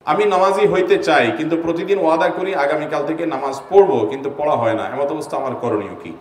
আমি নামাজি হইতে চাই কিন্তু প্রতিদিন ওয়াদা করি আগামীকাল থেকে নামাজ পড়বো কিন্তু পড়া হয় না, এমত অবস্থা আমার করণীয় কি?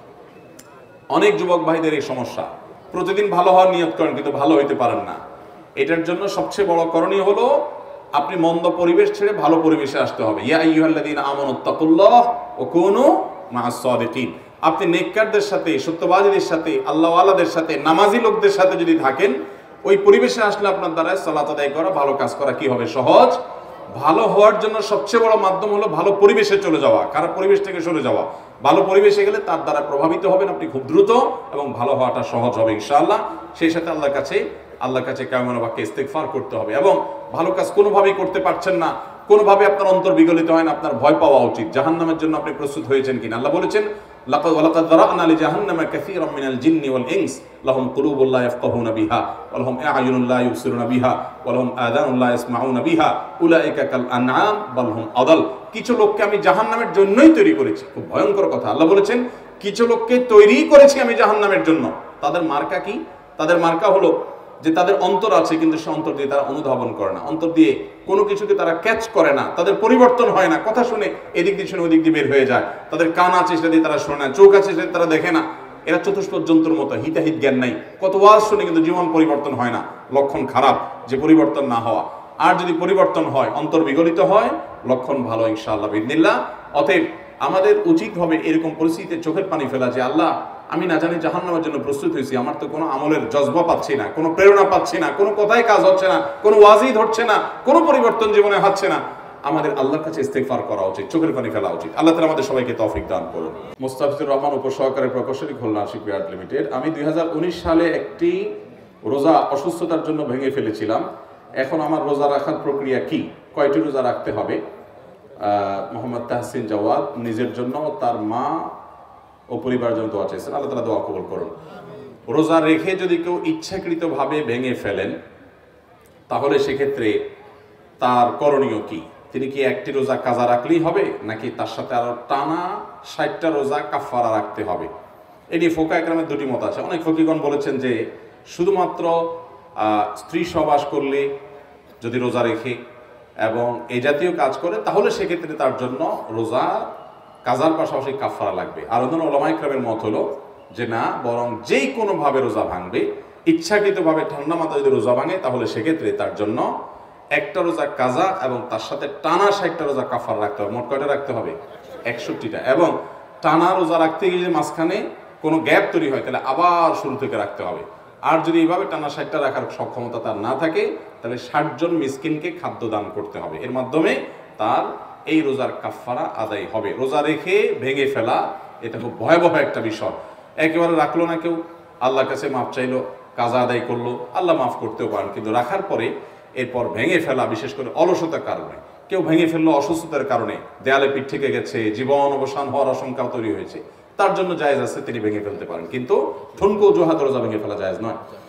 অনেক যুবক ভাইদের এই সমস্যা, প্রতিদিন ভালো হওয়ার নিয়ত করেন কিন্তু ভালো হইতে পারেন না। এটার জন্য সবচেয়ে বড় করণীয় হলো আপনি মন্দ পরিবেশ ছেড়ে ভালো পরিবেশে আসতে হবে। ইয়া আইয়ুহাল্লাযীনা আমানুত্তাকুল্লাহ ওয়া কুনু মা'আস সাদিকিন। আপনি নেককারদের সাথে, সত্যবাদীদের সাথে, আল্লাহওয়ালাদের সাথে, নামাজি লোকদের সাথে যদি থাকেন, ওই পরিবেশে আসলে আপনার দ্বারা সালাত আদায় করা, ভালো কাজ করা কি হবে? সহজ। ভালো হওয়ার জন্য সবচেয়ে বড় মাধ্যম হলো ভালো পরিবেশে চলে যাওয়া, খারাপ পরিবেশ থেকে সরে যাওয়া। ভালো পরিবেশে গেলে তার দ্বারা প্রভাবিত হবেন আপনি খুব দ্রুত, এবং ভালো হওয়াটা সহজ হবে ইনশাআল্লাহ। সেই সাথে আল্লাহর কাছে কায়মান বাক্যে ইস্তেগফার করতে হবে। এবং ভালো কাজ কোনোভাবেই করতে পারছেন না, কোনোভাবে আপনার অন্তর বিগলিত হয় না, আপনার ভয় পাওয়া উচিত। জাহান্নামের জন্য আপনি প্রস্তুত হয়েছেন কিনা? আল্লাহ বলেছেন, লাকাদ যারা'না লিজাহান্নামা কাসীরাম মিনাল জিন্নি ওয়াল ইনস লাহুম কুলুবুন লা ইয়াফকাহুনা বিহা ওয়া লাহুম আ'য়ুনুন লা ইবসিরুনা বিহা ওয়া লাহুম আযানুন লা ইয়াসমাউনা বিহা উলাইকা কাল আনআম বাল হুম আদাল। কিছু লোককে আমি জাহান্নামের জন্যই তৈরি করেছি। খুব ভয়ঙ্কর কথা। আল্লাহ বলেছেন কিছু লোককে তৈরি করেছি আমি জাহান্নামের জন্য। তাদের মার্কা কি? তাদের মার্কা হলো যে তাদের অন্তর আছে কিন্তু সে অন্তর দিয়ে তারা অনুধাবন করে না, অন্তর দিয়ে কোনো কিছুকে তারা ক্যাচ করে না, তাদের পরিবর্তন হয় না। কথা শুনে এদিক দিয়ে শুনে ওদিক দিয়ে বের হয়ে যায়। তাদের কান আছে সেটা দিয়ে তারা শোনে না, চোখ আছে সেটা তারা দেখে না। এরা চতুষ্পদ জন্তুর মতো, হিতাহিত জ্ঞান নাই। কত ওয়াজ শুনে কিন্তু জীবন পরিবর্তন হয় না। লক্ষণ খারাপ যে পরিবর্তন না হওয়া। আর যদি পরিবর্তন হয়, অন্তর বিগলিত হয়, লক্ষণ ভালো ইনশাআল্লাহ বিইذনিল্লাহ। অতএব আমাদের উচিত হবে এরকম পরিস্থিতিতে চোখের পানি ফেলা যে আল্লাহ, আমি না জানি জাহান্নামের জন্য প্রস্তুত হয়েছি, আমার তো কোনো আমলের জজবা পাচ্ছি না, কোনো প্রেরণা পাচ্ছি না, কোনো কথায় কাজ হচ্ছে না, কোনো ওয়াজই ধরছে না, কোনো পরিবর্তন জীবনে হচ্ছে না। আমাদের আল্লাহর কাছে ইস্তেগফার করা উচিত, চোখের পানি ফেলা উচিত। আল্লাহ তাআলা আমাদের সবাইকে তৌফিক দান করুন। মুস্তাফিজুর রহমান, উপসহকারী প্রকৌশলী, খুলনা শিপইয়ার্ড লিমিটেড। আমি 2019 সালে একটি রোজা অসুস্থতার জন্য ভেঙে ফেলেছিলাম। এখন আমার রোজা রাখার প্রক্রিয়া কি? কয়টি রোজা রাখতে হবে? মোহাম্মদ তাহসিন জাওয়াদ নিজের জন্য, তার মা ও পরিবারের জন্য দোয়া চাইছেন। আল্লাহ তাআলা দোয়া কবুল করুন। রোজা রেখে যদি কেউ ইচ্ছাকৃতভাবে ভেঙে ফেলেন তাহলে সেক্ষেত্রে তার করণীয় কি? তিনি কি একটি রোজা কাজা রাখলেই হবে, নাকি তার সাথে আরো টানা 60টা রোজা কাফারা রাখতে হবে? এ নিয়ে ফোকা একরামের দুটি মত আছে। অনেক ফকিগণ বলেছেন যে শুধুমাত্র স্ত্রী সহবাস করলে যদি রোজা রেখে এবং এই জাতীয় কাজ করে তাহলে সেক্ষেত্রে তার জন্য রোজা কাজার পাশাপাশি কাফারা লাগবে। আর অন্য ওলামা ইকরামের মত হলো যে না, বরং যেই কোনোভাবে রোজা ভাঙবে, ইচ্ছাকৃতভাবে ঠান্ডা মাথায় যদি রোজা ভাঙে তাহলে সেক্ষেত্রে তার জন্য একটা রোজা কাজা এবং তার সাথে টানা 60টা রোজা কাফারা রাখতে হবে। মোট কয়টা রাখতে হবে? 61টা। এবং টানা রোজা রাখতে গিয়ে যদি মাঝখানে কোনো গ্যাপ তৈরি হয় তাহলে আবার শুরু থেকে রাখতে হবে। আর যদি এইভাবে টানা 60টা রাখার সক্ষমতা তার না থাকে তাহলে 60 জন মিসকিনকে খাদ্য দান করতে হবে। এর মাধ্যমে তার এই রোজার কাফারা আদায় হবে। রোজা রেখে ভেঙে ফেলা এটা খুব ভয়াবহ একটা বিষয়। একেবারে রাখলো না কেউ, আল্লাহর কাছে মাফ চাইলো, কাজা আদায় করলো, আল্লাহ মাফ করতেও পারেন, কিন্তু রাখার পরে এরপর ভেঙে ফেলা, বিশেষ করে অলসতার কারণে, কেউ ভেঙে ফেললো অসুস্থতার কারণে, দেয়ালে পিঠ থেকে গেছে, জীবন অবসান হওয়ার আশঙ্কা তৈরি হয়েছে, তার জন্য জায়েজ আছে, তিনি ভেঙে ফেলতে পারেন, কিন্তু ঠুনকো অজুহাতে রোজা ভেঙে ফেলা জায়েজ নয়।